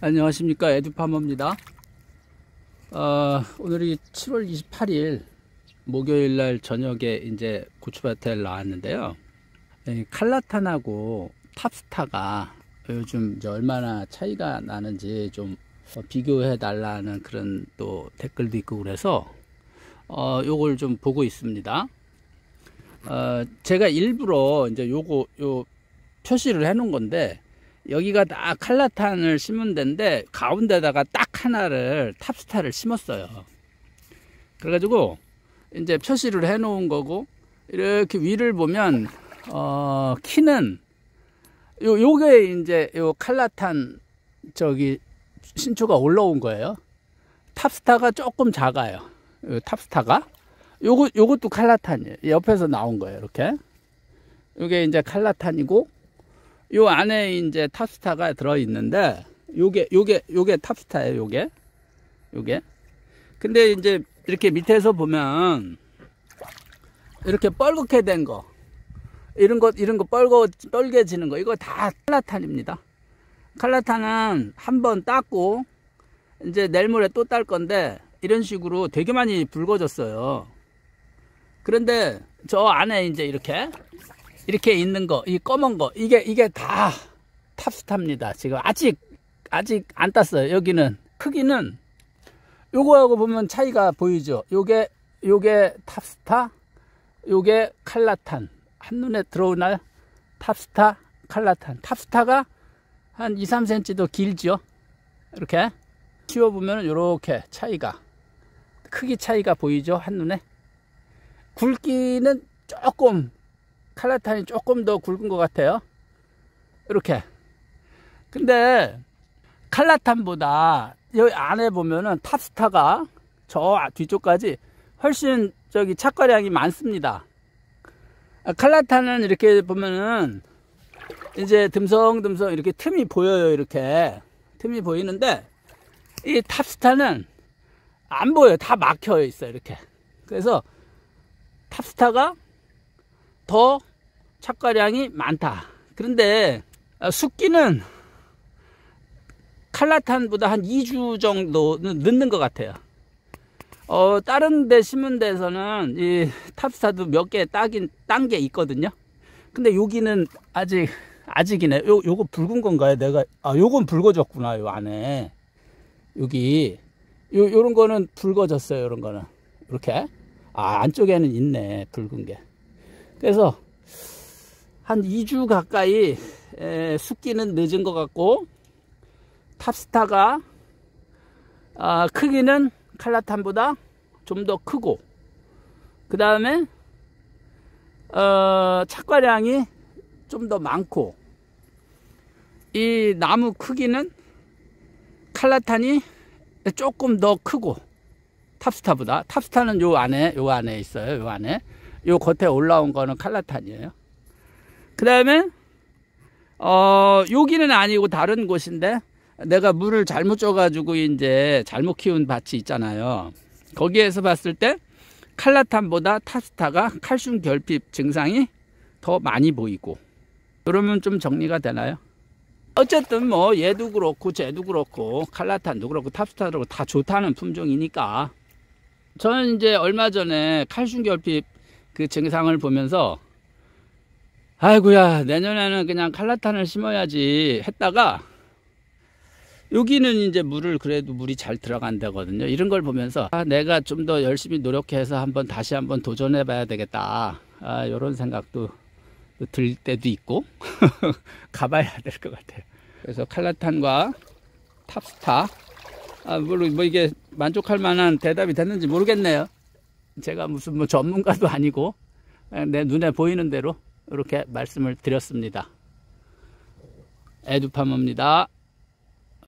안녕하십니까, 에듀파머입니다. 오늘이 7월 28일 목요일날 저녁에 이제 고추밭에 나왔는데요. 칼라탄하고 탑스타가 요즘 이제 얼마나 차이가 나는지 좀 비교해 달라는 그런 또 댓글도 있고 그래서 요걸 좀 보고 있습니다. 제가 일부러 이제 요 표시를 해 놓은 건데, 여기가 딱 칼라탄을 심은 데인데 가운데다가 딱 하나를 탑스타를 심었어요. 그래가지고 이제 표시를 해 놓은 거고, 이렇게 위를 보면 키는 요게 이제 요 칼라탄 저기 신초가 올라온 거예요. 탑스타가 조금 작아요. 탑스타가 요것도 칼라탄이에요. 옆에서 나온 거예요. 이렇게 요게 이제 칼라탄이고, 요 안에 이제 탑스타가 들어 있는데, 요게 탑스타예요. 요게. 근데 이제 이렇게 밑에서 보면 이렇게 뻘겋게 된 거, 이런 거 뻘개지는 거, 이거 다 칼라탄입니다. 칼라탄은 한번 땄고 이제 내일 모레 또 딸 건데, 이런 식으로 되게 많이 붉어졌어요. 그런데 저 안에 이제 이렇게 있는 거, 이 검은 거, 이게 다 탑스타입니다. 지금 아직 안 땄어요. 여기는 크기는 요거하고 보면 차이가 보이죠. 요게 탑스타, 요게 칼라탄. 한눈에 들어오나요? 탑스타, 칼라탄. 탑스타가 한 2~3cm 더 길죠. 이렇게 키워보면 요렇게 크기 차이가 보이죠. 한눈에. 굵기는 조금, 칼라탄이 조금 더 굵은 것 같아요. 이렇게. 근데 칼라탄보다 여기 안에 보면은 탑스타가 저 뒤쪽까지 훨씬 착과량이 많습니다. 칼라탄은 이렇게 보면은 이제 듬성듬성 이렇게 틈이 보여요. 이렇게 틈이 보이는데, 이 탑스타는 안 보여요. 다 막혀 있어요. 이렇게. 그래서 탑스타가 더 착과량이 많다. 그런데 숙기는 칼라탄보다 한 2주 정도는 늦는 것 같아요. 다른 데 심은 데서는 이 탑스타도 몇 개 딴 게 있거든요. 근데 여기는 아직이네. 요거 붉은 건가요? 요건 붉어졌구나. 요 안에 요런 거는 붉어졌어요. 요런 거는 이렇게 안쪽에는 있네, 붉은 게. 그래서 한 2주 가까이 숙기는 늦은 것 같고, 탑스타가 크기는 칼라탄보다 좀 더 크고, 그 다음에 착과량이 좀 더 많고, 이 나무 크기는 칼라탄이 조금 더 크고, 탑스타보다. 탑스타는 요 안에 있어요. 요 안에. 요 겉에 올라온 거는 칼라탄이에요. 그 다음에 여기는 아니고 다른 곳인데, 내가 물을 잘못 줘가지고 이제 잘못 키운 밭이 있잖아요. 거기에서 봤을 때 칼라탄보다 탑스타가 칼슘 결핍 증상이 더 많이 보이고, 그러면 좀 정리가 되나요? 어쨌든 뭐 얘도 그렇고 쟤도 그렇고 칼라탄도 그렇고 탑스타도 그렇고 다 좋다는 품종이니까, 저는 이제 얼마 전에 칼슘 결핍 그 증상을 보면서, 아이고야, 내년에는 그냥 칼라탄을 심어야지 했다가, 여기는 이제 그래도 물이 잘 들어간다거든요. 이런 걸 보면서 내가 좀 더 열심히 노력해서 다시 한번 도전해 봐야 되겠다, 이런 생각도 들 때도 있고 가봐야 될 것 같아요. 그래서 칼라탄과 탑스타, 물론 뭐 이게 만족할 만한 대답이 됐는지 모르겠네요. 제가 무슨 뭐 전문가도 아니고 내 눈에 보이는 대로 이렇게 말씀을 드렸습니다. 에듀파머입니다.